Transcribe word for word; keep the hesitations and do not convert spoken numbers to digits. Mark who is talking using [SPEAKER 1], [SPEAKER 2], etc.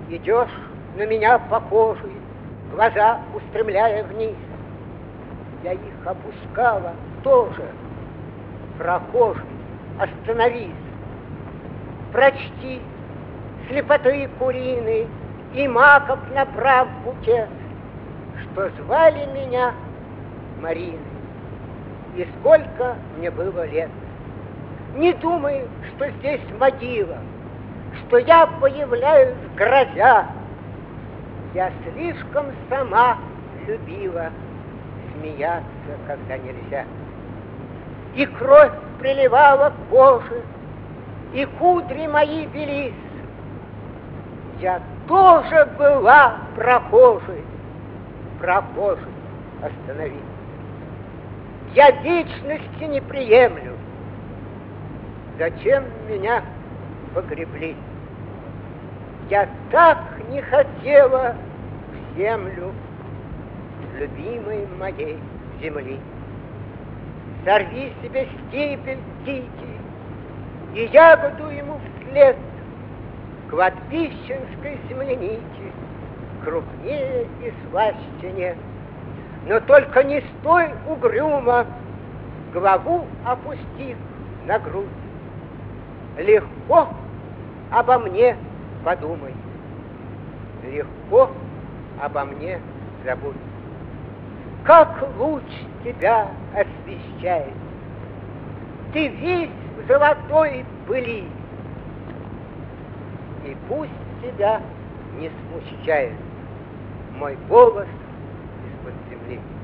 [SPEAKER 1] Идешь на меня похожий, глаза устремляя вниз. Я их опускала тоже. Прохожий, остановись. Прочти слепоты куриной и маков направ букет, что звали меня Мариной, и сколько мне было лет. Не думай, что здесь могила, что я появляюсь грозя. Я слишком сама любила смеяться, когда нельзя. И кровь приливала к коже, и кудри мои велись. Я тоже была прохожей, прохожей, остановись. Я вечности не приемлю. Зачем меня погребли? Я так не хотела в землю любимой моей земли. Сорви себе стебель дикий и ягоду ему вслед, кладбищенской земляники крупнее и слаще нет. Но только не стой угрюмо, голову опустив на грудь. Легко обо мне подумай, легко обо мне забудь. Как луч тебя освещает, ты весь в золотой пыли, и пусть тебя не смущает мой голос из-под земли.